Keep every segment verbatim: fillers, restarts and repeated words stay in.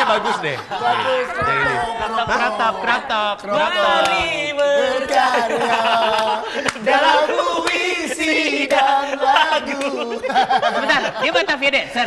bagus deh. Bagus. Crop top, crop top, crop top. Mari berkarya dalam puisi dan lagu. Bentar, dia Batavia Dancer.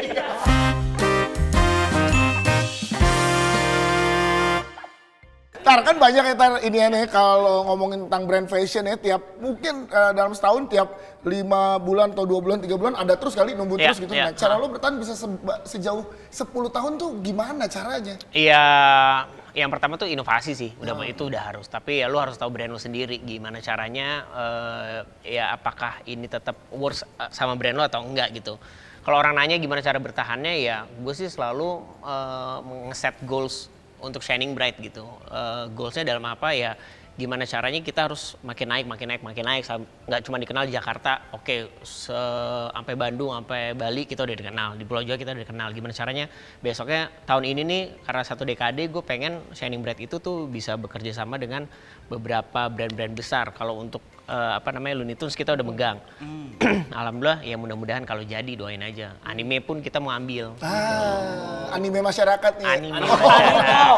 Tar, kan banyak ya Tar, ini ya nih kalau ngomongin tentang brand fashion ya, tiap mungkin uh, dalam setahun tiap lima bulan atau dua bulan, tiga bulan ada terus kali nunggu yeah, terus gitu. yeah. Nah, cara lo bertahan bisa se sejauh sepuluh tahun tuh gimana caranya? Iya, yang pertama tuh inovasi sih, udah hmm. itu udah harus. Tapi ya lo harus tahu brand lo sendiri, gimana caranya, uh, ya apakah ini tetap works sama brand lo atau enggak gitu. Kalau orang nanya gimana cara bertahannya, ya gue sih selalu uh, nge-set goals untuk shining bright gitu. Uh, goalsnya dalam apa ya, gimana caranya kita harus makin naik, makin naik, makin naik. Nggak cuma dikenal di Jakarta, oke, okay, sampai Bandung, sampai Bali kita udah dikenal. Di Pulau Jawa kita udah dikenal. Gimana caranya besoknya tahun ini nih, karena satu dekade gue pengen shining bright itu tuh bisa bekerja sama dengan beberapa brand-brand besar. Kalau untuk uh, apa namanya Looney Tunes kita udah megang. Hmm. Alhamdulillah ya mudah-mudahan kalau jadi doain aja. Anime pun kita mau ambil. Ah, gitu. Anime masyarakat nih. Anime oh. masyarakat.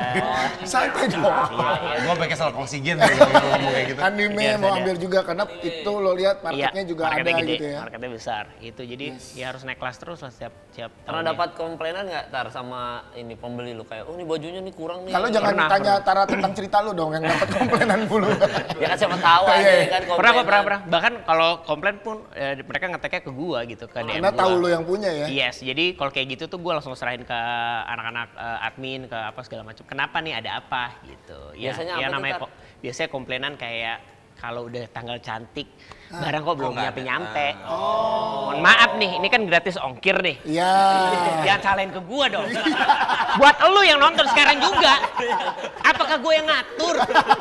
Santai dong. Iya, iya. Gue pakai salah oksigen ngomong kayak gitu. Anime ya, mau ambil juga karena itu lo lihat marketnya iya, juga marketnya ada gede, gitu ya. Marketnya besar. Itu jadi yes. ya harus naik kelas terus lah setiap setiap Pernah dapat komplainan nggak Tar sama ini pembeli lu kayak, oh ini bajunya nih kurang nih. Kalau jangan pernah, tanya pernah. Tara tentang cerita lu dong yang dapat komplainan mulu. Ya kan siapa tahu aja yeah. kan komplainan. Pernah kok, pernah, pernah. Bahkan kalau komplain pun eh, mereka ngeteknya ke gua gitu, ke D M Karena gua. tahu lo yang punya ya. Yes, jadi kalau kayak gitu tuh gua langsung serahin ke anak-anak uh, admin, ke apa segala macam. Kenapa nih, ada apa gitu. Ya, biasanya ya apa namanya tuh, kok. Biasanya komplainan kayak kalau udah tanggal cantik, barang kok belum nyampe-nyampe. Oh. Mohon maaf nih, ini kan gratis ongkir nih. Iya. Jangan salahin ke gua dong. Buat elu yang nonton sekarang juga. Apakah gua yang ngatur?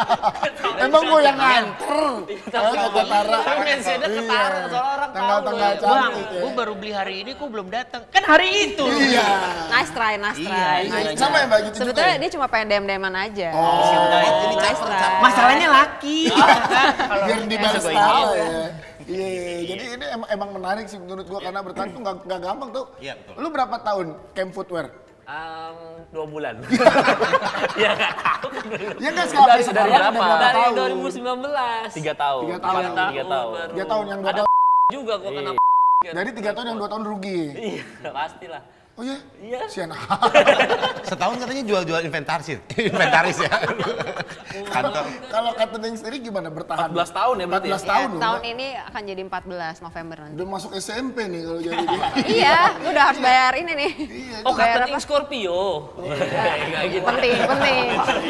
Emang gua yang nganter. Kata Tara. Mentionnya ke Tara, soalnya orang tahu. Tanggal-tanggal Bang, cantik ya. gua baru beli hari ini, kok belum datang. Kan hari itu. Iya. Nice try, nice try. Iya, nice sama try. ya Mbak gitu juga Sebetulnya ya? dia cuma pengen dem-deman aja. Oh. Ini nice try. Masalahnya laki. Biar dibalas tahu ya. Iya, yeah, jadi ini emang, emang menarik sih menurut gua karena bertahan tuh nggak nggak gampang tuh. Iya betul. Lu berapa tahun camp footwear? Um, dua bulan. Ya nggak tahu. Ya nggak sekarang Dari sekarang dari udah berapa? berapa Dari tahun? dua ribu sembilan belas. Tiga tahun. Tiga tahun. Tiga tahun. Tiga tahun yang dua Ada tahun. juga kok kena. Dari tiga tahun yang dua tahun rugi. Iya, pastilah. Oh iya? Iya. Sian. Setahun katanya jual-jual inventaris, inventaris ya. Kantor. Kalau kata Neng sendiri gimana bertahan? empat belas tahun ya berarti. empat belas Ya, tahun loh. tahun Mbak. ini akan jadi empat belas November nanti. Udah masuk S M P nih kalau jadi dia. Iya, udah harus bayar ini nih. Iya, Oh, Bayar Captain apa? Scorpio. Enggak gitu. Penting, penting.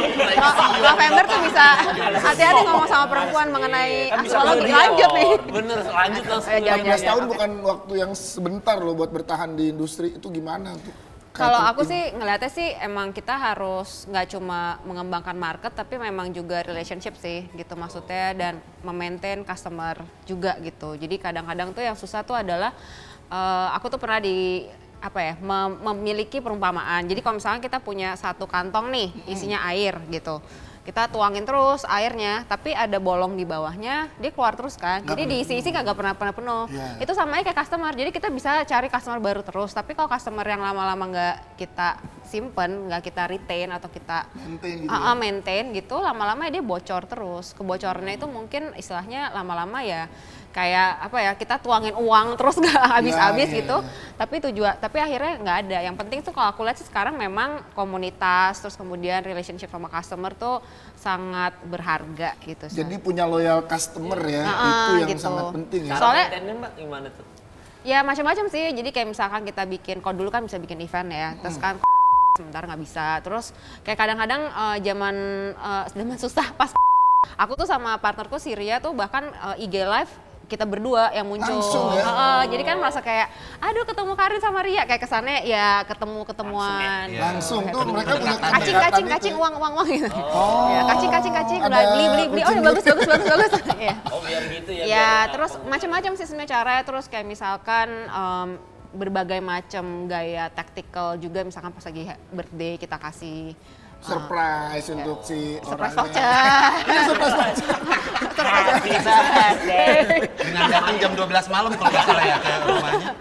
No- November tuh bisa hati-hati ngomong sama perempuan mengenai Kan bisa astrologi. keluar. Lanjut nih. Bener, lanjut langsung. Ayo, jangan, empat belas jangan. tahun bukan waktu yang sebentar loh buat bertahan di industri itu gimana tuh? Kalau aku sih ngeliatnya sih emang kita harus nggak cuma mengembangkan market tapi memang juga relationship sih gitu maksudnya dan memaintain customer juga gitu. Jadi kadang-kadang tuh yang susah tuh adalah uh, aku tuh pernah di apa ya mem memiliki perumpamaan. Jadi kalau misalnya kita punya satu kantong nih isinya air gitu. Kita tuangin terus airnya, tapi ada bolong di bawahnya, dia keluar terus kan. Gak jadi diisi-isi kagak pernah pernah penuh. Yeah. Itu sama aja kayak customer. Jadi kita bisa cari customer baru terus. Tapi kalau customer yang lama-lama nggak kita simpen, nggak kita retain atau kita maintain gitu. uh, ya? maintain gitu, lama-lama dia bocor terus. Kebocorannya itu mungkin istilahnya lama-lama ya kayak apa ya kita tuangin uang terus nggak habis-habis Ya, ya, gitu. ya. Tapi tujuan, tapi akhirnya nggak ada. Yang penting tuh kalau aku lihat sih sekarang memang komunitas terus kemudian relationship sama customer tuh sangat berharga gitu. Jadi punya loyal customer ya, Nah, itu yang gitu. sangat penting ya. Cara Soalnya- maintainnya, Mbak, gimana tuh? Ya macam-macam sih. Jadi kayak misalkan kita bikin, kalau dulu kan bisa bikin event ya, terus kan sebentar nggak bisa. Terus kayak kadang-kadang uh, zaman uh, zaman susah pas aku tuh sama partnerku si Ria tuh bahkan uh, I G live kita berdua yang muncul. Langsung ya? Heeh, jadi kan merasa kayak, aduh ketemu Karin sama Ria, kayak kesannya ya ketemu ketemuan. Iya. Langsung tuh Ketemu mereka punya kedekatan. Kacing, kedekatan kacing, itu kacing, ya. uang, uang, uang gitu. Oh. Ya, kacing, kacing, kacing, Ada udah beli, beli, beli. Oh ya kucing bagus, bagus, bagus, bagus. Iya. Oh, biar gitu ya. Ya, biar terus gampang. macam-macam sih sebenarnya caranya. Terus kayak misalkan em, berbagai macam gaya tactical juga. Misalkan pas lagi birthday kita kasih Surprise untuk si surprise orangnya. voucher. Iya, surprise voucher. Happy birthday. Dengan datang jam dua belas malam kalau nggak salah ya ke rumahnya.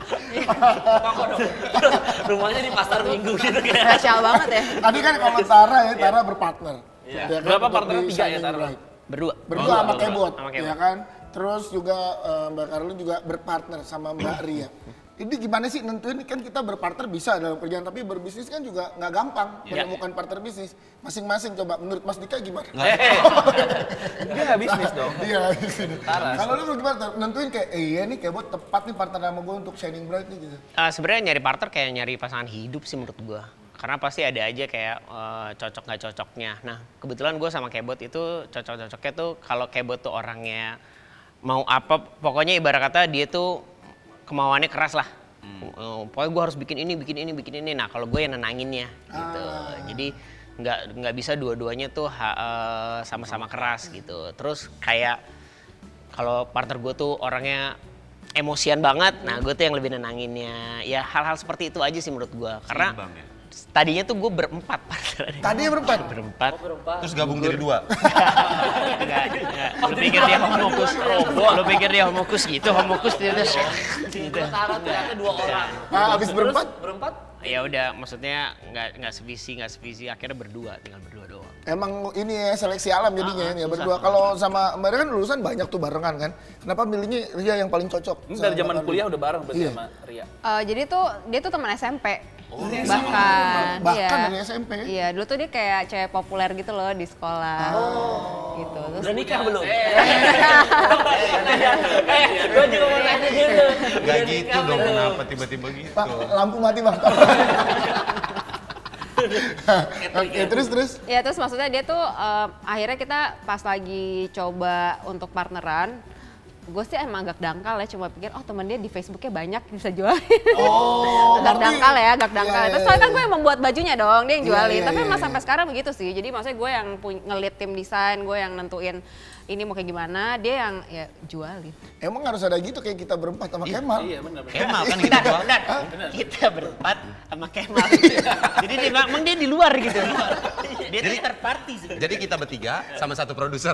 Toko dong. Terus rumahnya di pasar minggu gitu kayak. Spesial banget ya. Tadi kan kalau Tara ya, Tara berpartner. Iya. Ya kan, Berapa untuk partnernya? di Tiga ya, Shining Tara? Bright. Berdua. Berdua sama Berdua. Kebot, Sama Kebot. ya kan? Terus juga eh, Mbak Karlu juga berpartner sama Mbak Ria. Ini gimana sih nentuin kan kita berpartner bisa dalam kerjaan, tapi berbisnis kan juga nggak gampang Ya. menemukan partner bisnis. Masing-masing coba menurut Mas Dika gimana? Dia nggak bisnis dong. Iya. Taras. Kalau lu gimana? Nentuin kayak, eh iya nih Kebot tepat nih partner sama gue untuk Shining Bright nih gitu. Uh, sebenarnya nyari partner kayak nyari pasangan hidup sih menurut gua. Karena pasti ada aja kayak uh, cocok nggak cocoknya. Nah kebetulan gue sama Kebot itu cocok-cocoknya tuh kalau Kebot tuh orangnya mau apa, pokoknya ibarat kata dia tuh kemauannya keras lah. Hmm. Pokoknya gue harus bikin ini, bikin ini, bikin ini. Nah kalau gue yang nenanginnya gitu. Ah. Jadi nggak nggak bisa dua-duanya tuh ha, uh, sama-sama keras gitu. Terus kayak kalau partner gue tuh orangnya emosian banget, nah gue tuh yang lebih nenanginnya. Ya hal-hal seperti itu aja sih menurut gue. Karena Seimbang ya? tadinya tuh gue berempat partner. Tadinya berempat? Berempat. Terus gabung jadi dua. Enggak, enggak. Lu pikir dia homokus? Lu pikir dia homokus gitu? Homokus dia udah gitu. Tara ternyata dua orang. Ah, abis berempat? Terus berempat? Ya udah, maksudnya nggak nggak sevisi, nggak sevisi. Akhirnya berdua, tinggal berdua doang. Emang ini ya seleksi alam jadinya Ah, ya susah. berdua. Kalau sama mereka kan lulusan banyak tuh barengan kan. Kenapa milihnya Ria yang paling cocok? Ini dari sama zaman Mbak kuliah Karlu? udah bareng berarti Iya. sama Ria. Eh, jadi tuh dia tuh teman S M P. Bahkan, Bahkan iya. dari S M P? Iya, dulu tuh dia kayak cewek populer gitu loh di sekolah. Gitu. Terus Udah nikah belum? Eh, gue juga mau nanya gitu. Gak gitu dong, kenapa tiba-tiba gitu? Pak, lampu mati Bang. Oke, terus terus. Ya terus maksudnya dia tuh em, akhirnya kita pas lagi coba untuk partneran, gue sih emang agak dangkal ya, cuma pikir oh temen dia di Facebooknya banyak bisa jualin. Oh, agak berarti- dangkal ya, agak dangkal. Iya, Terus iya, soalnya kan iya. gue yang membuat bajunya dong, dia yang Iya, jualin. iya, Tapi iya, emang iya. sampai sekarang begitu sih. Jadi maksudnya gue yang pun- ngelit tim desain, gue yang nentuin ini mau kayak gimana, dia yang ya jualin. Emang harus ada gitu kayak kita berempat sama Kemal. Iya benar benar. Kemal kan gitu doang. Benar, kita berempat sama Kemal. Jadi dia emang dia di luar gitu. Dia tuh third party sih. Jadi kita bertiga sama satu produser.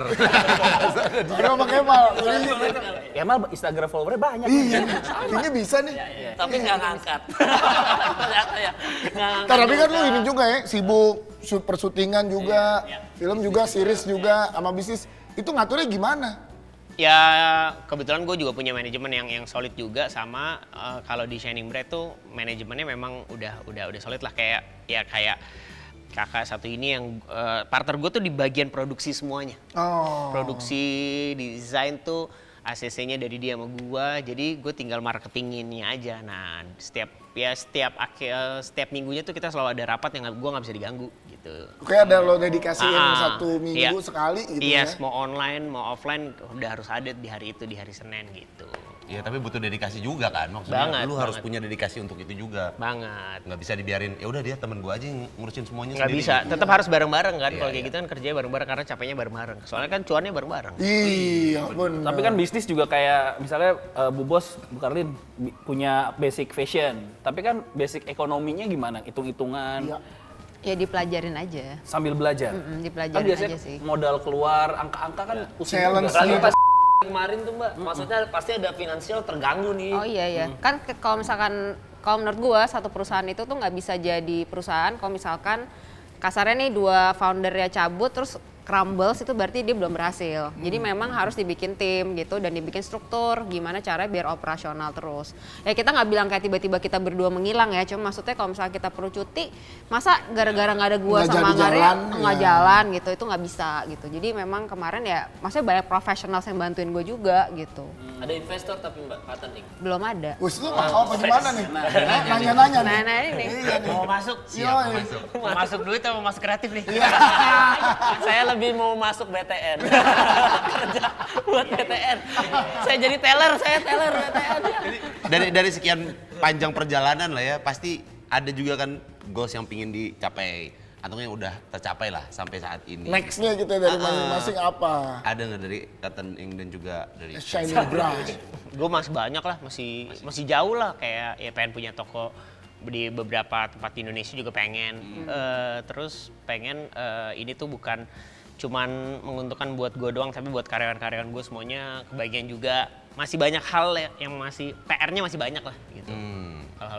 Baru sama Kemal. Jadi, Kemal Instagram followernya banyak. iya, kayaknya bisa nih. Tapi nggak ngangkat. Ternyata ya. Nggak ngangkat. Ntar, tapi kan lu ini juga ya, sibuk shoot persyutingan juga, film juga, series juga, sama bisnis. Itu ngaturnya gimana? Ya kebetulan gue juga punya manajemen yang yang solid juga, sama eh, kalau di Shining Bright tuh manajemennya memang udah udah udah solid lah, kayak ya kayak kakak satu ini yang eh, partner gue tuh di bagian produksi semuanya. Oh. Produksi, desain tuh A C C-nya dari dia sama gua, jadi gue tinggal marketinginnya aja. Nah setiap ya setiap akhir setiap minggunya tuh kita selalu ada rapat yang gua nggak bisa diganggu gitu. Kayak ada lo dedikasiin Ah, satu minggu iya. sekali gitu Iya, ya. mau online mau offline udah harus ada di hari itu, di hari Senin gitu. Iya, tapi butuh dedikasi juga kan. Maksudnya Banget, lu harus banget. punya dedikasi untuk itu juga. Banget. Nggak bisa dibiarin, ya udah dia temen gua aja yang ngurusin semuanya Nggak sendiri. bisa, tetap harus bareng-bareng kan. Iya, Kalau kayak iya. gitu kan kerjanya bareng-bareng karena capeknya bareng-bareng. Soalnya kan cuannya bareng-bareng. Iya, benar. Tapi kan bisnis juga kayak misalnya eh, Bu Bos, Bu Karlin bi- punya basic fashion. Tapi kan basic ekonominya gimana? Hitung-hitungan Iya. Ya dipelajarin aja. sambil belajar. Mm-mm, Kan dipelajarin biasanya aja sih. modal keluar, angka-angka kan pusing Challenge juga. nih. Pas kemarin tuh Mbak, maksudnya pasti ada finansial terganggu nih. Oh iya iya, kan ke- kalau misalkan kalau menurut gua satu perusahaan itu tuh nggak bisa jadi perusahaan kalau misalkan kasarnya nih dua foundernya cabut terus crumbles, itu berarti dia belum berhasil. Jadi memang harus dibikin tim gitu dan dibikin struktur gimana caranya biar operasional terus. Ya kita nggak bilang kayak tiba-tiba kita berdua menghilang ya, cuma maksudnya kalau misalnya kita perlu cuti, masa gara-gara nggak ada gua Nggak sama jadi Anggarnya jalan, nggak ya. jalan gitu, itu nggak bisa gitu. Jadi memang kemarin ya, maksudnya banyak profesional yang bantuin gue juga gitu. Ada investor tapi Mbak, kata nih. Belum ada. Wis lu mau apa gimana nih? Nanya-nanya nih. Nah, nah ini nih. Iya nih. Mau masuk? Iya, iya. Mau masuk duit atau mau masuk kreatif nih? Saya lebih mau masuk B T N. Kerja buat B T N. Saya jadi teller, saya teller B T N. Dari dari sekian panjang perjalanan lah ya, pasti ada juga kan goals yang pingin dicapai atau yang udah tercapai lah sampai saat ini. Nextnya gitu ya, dari Ah, ah. masing-masing apa? Ada nggak dari Cotton Ink dan juga dari Shining Bright. Gue masih banyak lah, masih masih jauh lah, kayak ya pengen punya toko di beberapa tempat di Indonesia juga pengen. Eh, terus pengen eh, ini tuh bukan cuman menguntungkan buat gue doang, tapi buat karyawan-karyawan gue semuanya kebagian juga. Masih banyak hal ya, yang masih P R-nya masih banyak lah gitu. Hmm.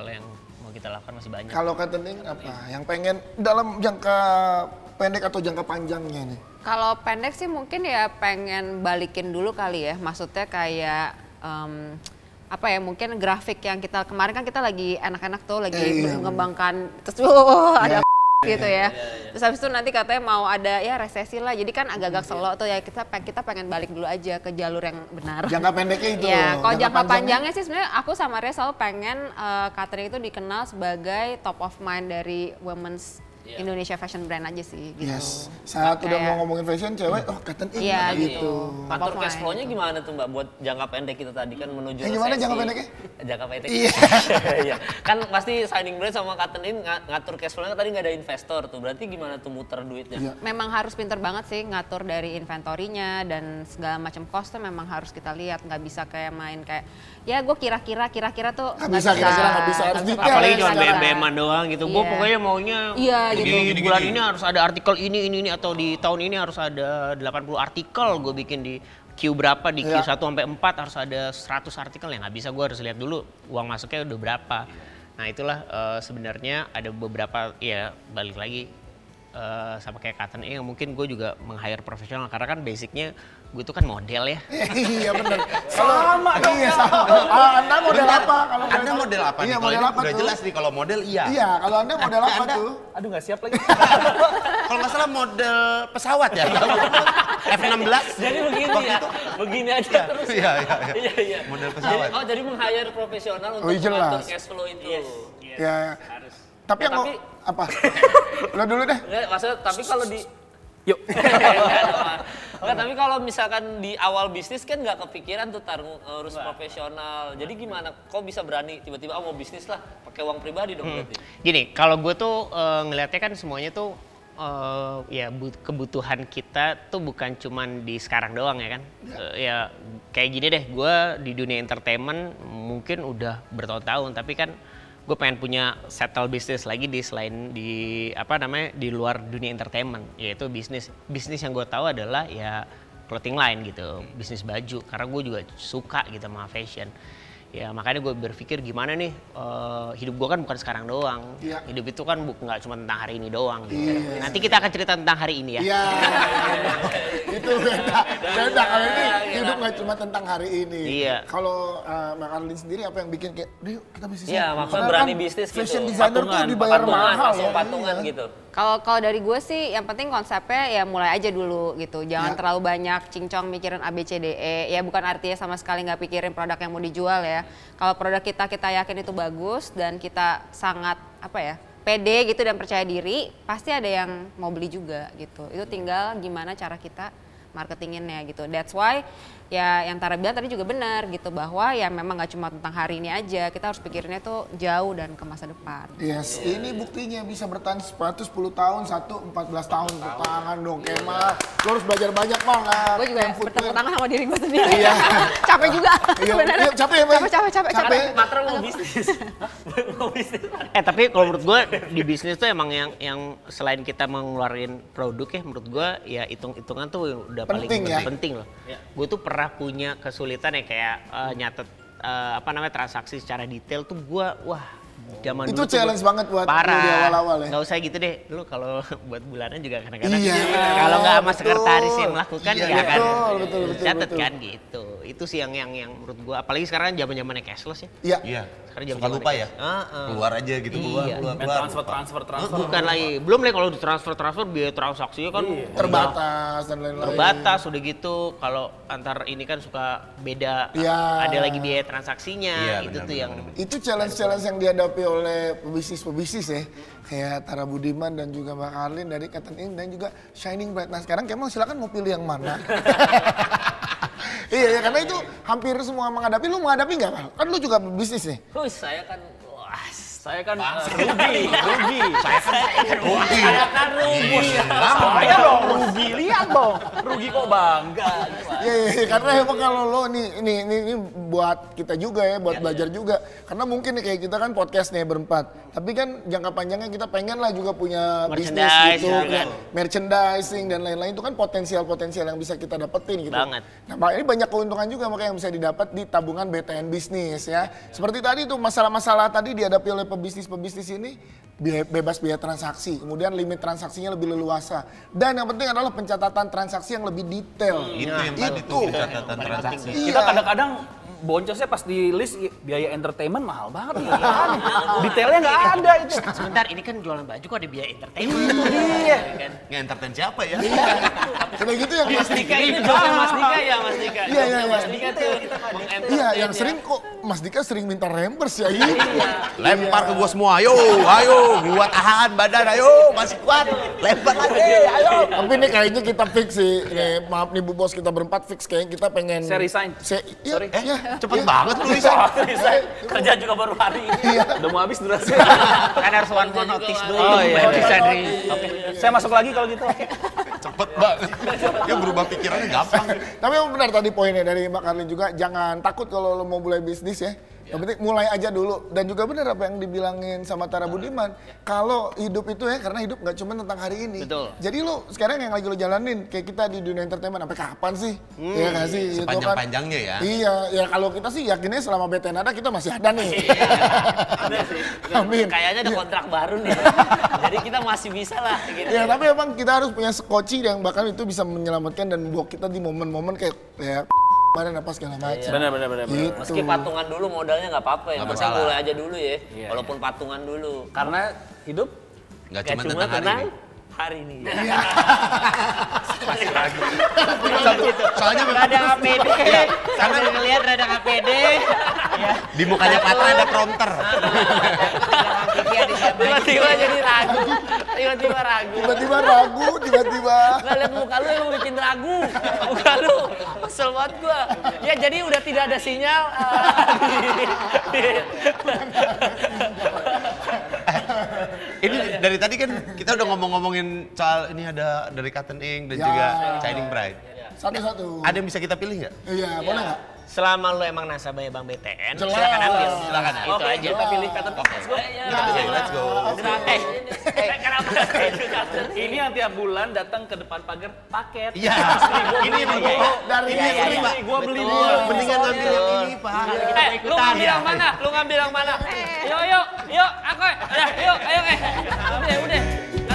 kalau yang mau kita lakukan masih banyak. Kalau Katening apa? Yang pengen dalam jangka pendek atau jangka panjangnya nih? Kalau pendek sih mungkin ya pengen balikin dulu kali ya. Maksudnya kayak um, apa ya, mungkin grafik yang kita kemarin kan kita lagi enak-enak tuh lagi Eh, iya, mengembangkan terus oh, ada Ya. gitu ya. Terus habis itu nanti katanya mau ada ya resesi lah. Jadi kan agak-agak slow tuh ya, kita kita pengen balik dulu aja ke jalur yang benar. Jangka pendeknya itu. Ya, kalau jangka panjangnya? panjangnya sih sebenarnya aku sama Ria selalu pengen uh, Catering itu dikenal sebagai top of mind dari women's Indonesia fashion brand aja sih gitu. Yes. Saat udah Kayak- mau ngomongin fashion, cewek, oh Katening Iya, gitu. gitu. Ngatur Top of cash mind. flow-nya gimana tuh Mbak buat jangka pendek kita tadi kan menuju Eh, gimana resesi. jangka pendeknya? Jangka pendek. Iya. Iya. Kan pasti signing brand sama Katenin ng- ngatur cash flow-nya tadi nggak ada investor tuh. Berarti gimana tuh muter duitnya? Iya. Memang harus pinter banget sih ngatur dari inventorinya dan segala macam cost tuh memang harus kita lihat, nggak bisa kayak main kayak ya gue kira-kira kira-kira tuh Nggak bisa, kira-kira nggak bisa, harus Nggak detail Apalagi ya, cuma secara- B M B-an doang gitu. Gue Iya. pokoknya maunya Iya, di gitu. bulan ini harus ada artikel ini ini ini atau di tahun ini harus ada delapan puluh artikel gue bikin di Q berapa di Q Iya. satu sampai empat harus ada seratus artikel ya nggak bisa, gue harus lihat dulu uang masuknya udah berapa. Nah itulah eh, sebenarnya ada beberapa ya balik lagi eh, sama kayak Katen yang mungkin gue juga meng-hire profesional karena kan basicnya gue tuh kan model ya. Iya benar. Sama dong. Iya sama. Ah, anda model apa? Kalau Anda boleh tahu? model apa nih? Iya, Kalau model ini apa udah tuh? jelas nih kalau model iya. Iya, kalau anda model apa Anda- tuh? Aduh nggak siap lagi. Kalau nggak salah model pesawat ya. F enam belas. Jadi begini Waktu ya, itu. begini aja terus. Iya, iya, iya. Iya, iya. Model Jadi, pesawat. oh jadi meng-hire profesional untuk Oh, iya, jelas. mengatur cash flow itu. Ya. Tapi Ya, yang mau tapi- apa? Lo dulu deh. Enggak, maksudnya tapi kalau di Yuk. Oke, tapi kalau misalkan di awal bisnis kan nggak kepikiran tuh tar ngurus profesional. Jadi gimana? Kok bisa berani tiba-tiba oh, mau bisnis lah pakai uang pribadi dong berarti? Gini, kalau gue tuh eh, ngelihatnya kan semuanya tuh eh, ya but- kebutuhan kita tuh bukan cuman di sekarang doang ya kan. Eh, ya kayak gini deh, gue di dunia entertainment mungkin udah bertahun-tahun, tapi kan gue pengen punya settle bisnis lagi di selain di apa namanya di luar dunia entertainment, yaitu bisnis bisnis yang gue tahu adalah ya clothing line gitu, bisnis baju karena gue juga suka gitu sama fashion. Ya makanya gue berpikir gimana nih eh, hidup gue kan bukan sekarang doang. Iya. Hidup itu kan bu- nggak cuma tentang hari ini doang. Gitu. Iya. Nanti kita akan cerita tentang hari ini ya. Iya. Itu beda. Beda kalau ini hidup nggak cuma tentang hari ini. Iya. Kalau uh, Mbak Arlin sendiri apa yang bikin kayak, "Deh, yuk kita bisnis." Iya, maksudnya Padahal berani kan bisnis gitu. Fashion designer tuh Patungan, dibayar patungan, mahal langsung ya. patungan Iya. gitu. Kalau kalau dari gue sih yang penting konsepnya ya mulai aja dulu gitu. Jangan Ya. terlalu banyak cincong mikirin A B C D E. Ya bukan artinya sama sekali nggak pikirin produk yang mau dijual ya. Kalau produk kita kita yakin itu bagus dan kita sangat apa ya pede gitu dan percaya diri, pasti ada yang mau beli juga gitu. Itu tinggal gimana cara kita marketinginnya gitu. That's why ya yang Tara bilang tadi juga benar gitu bahwa ya memang nggak cuma tentang hari ini aja, kita harus pikirinnya tuh jauh dan ke masa depan. Yes, ini buktinya bisa bertahan sepatu sepuluh tahun, satu empat belas tahun. Tepuk tangan dong, Kemal. Lo harus belajar banyak, Bang. Gue juga Yang footwear. bertepuk tangan sama diri gue sendiri. Iya. Capek juga Iya, sebenarnya. iya, capek ya, Bang? Capek, capek, capek, capek. Matra mau bisnis. mau bisnis. Eh tapi kalau menurut gue di bisnis tuh emang yang yang selain kita mengeluarin produk ya menurut gue ya hitung-hitungan tuh udah paling Penting ya? penting loh. Gue tuh pernah punya kesulitan ya kayak eh, nyatet eh, apa namanya transaksi secara detail tuh gue wah zaman Itu dulu tuh challenge gua- banget buat lu parah. di awal-awal ya? Nggak usah gitu deh. Lu kalau buat bulanan juga kadang-kadang Iya, kalau nggak sama betul. sekretaris yang melakukan Iya, nggak akan betul, betul, betul, catet betul. kan gitu. Itu sih yang yang yang menurut gue apalagi sekarang zaman-zamannya cashless ya. Iya. Iya. Sekarang Suka zaman-zaman lupa ya. Ah, ah. Keluar aja gitu, keluar, Iya. keluar, Main keluar. transfer, transfer, transfer. Bukan lagi, belum lagi kalau transfer transfer biaya transaksinya kan Terbatas dan lain-lain. terbatas udah gitu. Kalau antar ini kan suka beda, Iya. ada lagi biaya transaksinya, Iya, itu benar, tuh benar, yang benar. Itu challenge-challenge yang dihadapi oleh pebisnis-pebisnis ya. Kayak Tara Budiman dan juga Mbak Arlin dari Cotton Ink dan juga Shining Bright. Nah sekarang Kemal silakan mau pilih yang mana. Iya ya karena itu hampir semua menghadapi. Lu menghadapi nggak, Mal? Kan lu juga bisnis nih. Terus saya kan wah Saya kan uh, rugi, rugi. Saya kan rugi. Saya kan rugi. Saya dong rugi, lihat dong. Rugi kok bangga. Iya, iya, iya, karena emang kalau lo nih, ini, ini, ini buat kita juga ya, buat belajar juga. Karena mungkin nih kayak kita kan podcast nih berempat. Tapi kan jangka panjangnya kita pengen lah juga punya bisnis Merchandise, gitu. ya punya kan. merchandising dan lain-lain itu kan potensial-potensial yang bisa kita dapetin gitu. Banget. Nah, ini banyak keuntungan juga makanya yang bisa didapat di tabungan B T N Bisnis ya. Seperti tadi tuh masalah-masalah tadi dihadapi oleh pebisnis-pebisnis ini biaya- bebas biaya transaksi, kemudian limit transaksinya lebih leluasa. Dan yang penting adalah pencatatan transaksi yang lebih detail. Itu yang tadi Itu. tuh pencatatan transaksi. Iya. Kita kadang-kadang boncosnya pas di list i- biaya entertainment mahal banget. Detailnya nggak ada itu. Sebentar, ini kan jualan baju kok ada biaya entertainment. Iya. Nge-entertain siapa ya? Kayak gitu yang Mas Dika ini jualan Mas Dika ya Mas Dika. Iya, iya, iya. Mas Dika tuh mengentertain Iya, yang ya. sering kok Mas Dika sering minta reimburse ya. Iya. Lempar ke gua semua, ayo, ayo, gua tahan badan, ayo, masih kuat, lempar lagi, ayo. Tapi ini kayaknya kita fix sih. Nih, maaf nih Bu Bos, kita berempat fix kayaknya kita pengen Saya resign. Se iya, Sorry. Eh, iya. cepet banget lu Lisa. Kerja juga baru hari ini. Udah mau habis durasi. Kan harus one more notice dulu. Oh, iya. baru bisa di... Oke, saya masuk lagi kalau gitu. Cepet banget. Dia berubah pikirannya gampang. Tapi emang benar tadi poinnya dari Mbak Karlin juga, jangan takut kalau lo mau mulai bisnis ya. Yang penting mulai aja dulu. Dan juga benar apa yang dibilangin sama Tara Budiman. Kalau hidup itu ya, karena hidup nggak cuma tentang hari ini. Betul. Jadi lo sekarang yang lagi lo jalanin, kayak kita di dunia entertainment, sampai kapan sih? Iya nggak sih? Itu kan- Sepanjang-panjangnya ya. Iya, ya kalau kita sih yakinnya selama B T N ada, kita masih ada nih. Ada sih. Amin. Kayaknya ada kontrak baru nih. Jadi kita masih bisa lah gitu. Ya tapi emang kita harus punya skoci yang bahkan itu bisa menyelamatkan dan membawa kita di momen-momen kayak ya kemarin apa segala macam. Benar, benar, benar. benar. Gitu. Meski patungan dulu modalnya nggak apa-apa ya. Nggak Maksudnya masalah. mulai aja dulu ya. Iya, Walaupun patungan dulu. Karena hidup Gak Gak cuma cuma tentang hari tenang ini. hari ini. Soalnya memang Rada A P D, sambil ngeliat rada A P D. Ya, di mukanya Patra ada prompter. Tiba-tiba jadi ragu. Tiba-tiba ragu. Tiba-tiba ragu, tiba-tiba. Nggak liat muka lu emang bikin ragu. Muka lu kesel banget gua. Ya jadi udah tidak ada sinyal. Ini dari tadi kan kita udah ngomong-ngomongin soal ini ada dari Cotton Ink dan Ya. juga Shining Bright. Satu-satu. Ada yang bisa kita pilih nggak? Iya, boleh nggak? selama lu emang nasabahnya Bank B T N, Jelas. silakan ambil. Silakan. Itu Oke, aja. kita pilih pattern. Let's go. Kita pilih, let's go. Eh, Eh, kenapa? Ini yang tiap bulan datang ke depan pagar paket. Iya. Ini yang Iya, iya. Dari Iya, ini iya, sering, iya. Pak. Gua beli Betul. dulu. Mendingan ngambil yang ini, Pak. Eh, lu ngambil yang mana? Lu ngambil yang mana? Yuk, yuk, yuk, aku. Ya, yuk, ayo, eh. Udah, udah.